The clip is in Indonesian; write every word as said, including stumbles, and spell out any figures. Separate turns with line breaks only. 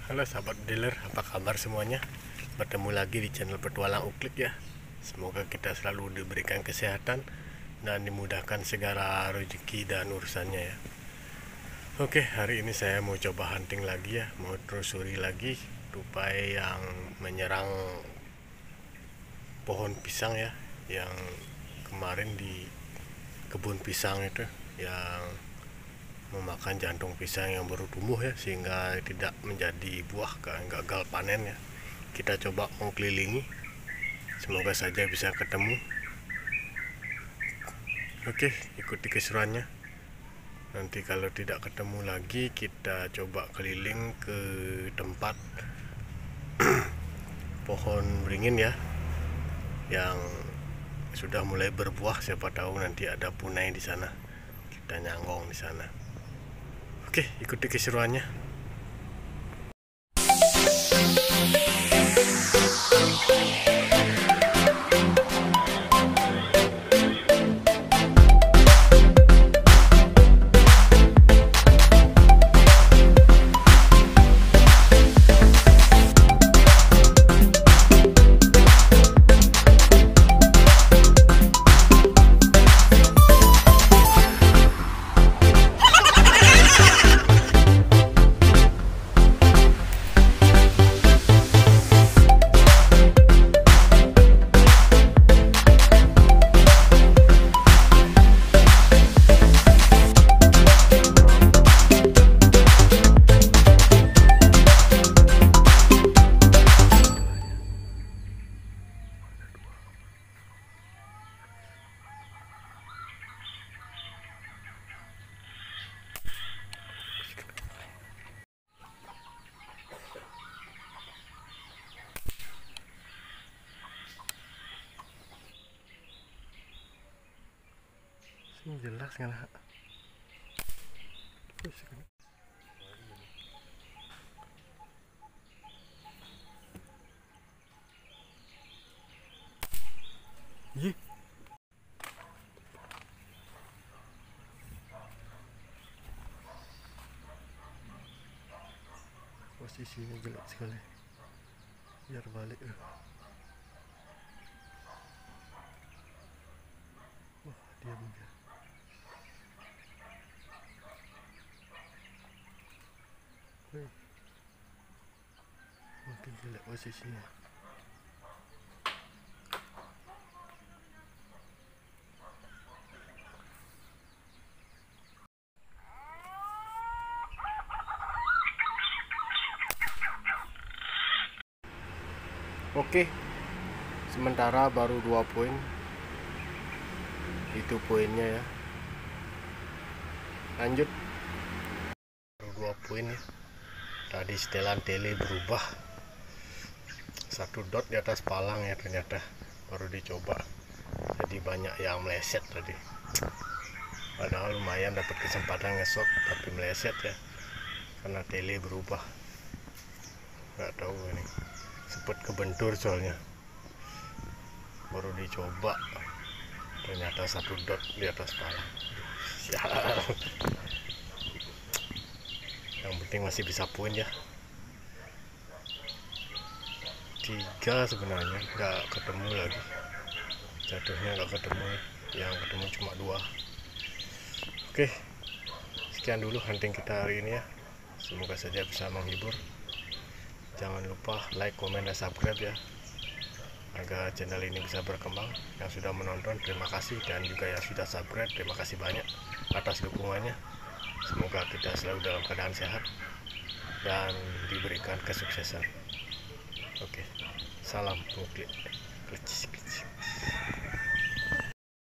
Halo sahabat dealer, apa kabar semuanya? Bertemu lagi di channel Petualang Uklik ya. Semoga kita selalu diberikan kesehatan dan dimudahkan segala rezeki dan urusannya ya. Oke, hari ini saya mau coba hunting lagi ya, mau telusuri lagi tupai yang menyerang pohon pisang ya, yang kemarin di kebun pisang itu yang memakan jantung pisang yang baru tumbuh ya, sehingga tidak menjadi buah, kan gagal panen ya. Kita coba mengkelilingi, semoga saja bisa ketemu. Oke, ikuti keseruannya. Nanti kalau tidak ketemu lagi, kita coba keliling ke tempat pohon beringin ya, yang sudah mulai berbuah. Siapa tahu nanti ada punai di sana, kita nyanggong di sana. Oke, ikuti keseruannya. Ini jelas kan? Ye. Posisinya jelek sekali. Biar balik. Wah, diam dia. Makin jelek posisinya. Oke, sementara baru dua poin. Itu poinnya ya. Lanjut. Baru dua poin ya. Tadi setelan tele berubah satu dot di atas palang ya, ternyata baru dicoba. Jadi banyak yang meleset tadi. Padahal lumayan dapat kesempatan ngesot, tapi meleset ya. Karena tele berubah. Nggak tahu ini. Sempat kebentur soalnya. Baru dicoba. Ternyata satu dot di atas palang. Sial. Yang penting masih bisa poin ya. Tiga sebenarnya nggak ketemu lagi, jatuhnya nggak ketemu, yang ketemu cuma dua. Oke, sekian dulu hunting kita hari ini ya, semoga saja bisa menghibur. Jangan lupa like, komen, dan subscribe ya, agar channel ini bisa berkembang. Yang sudah menonton terima kasih, dan juga yang sudah subscribe terima kasih banyak atas dukungannya. Semoga kita selalu dalam keadaan sehat dan diberikan kesuksesan. Oke, salam uklik.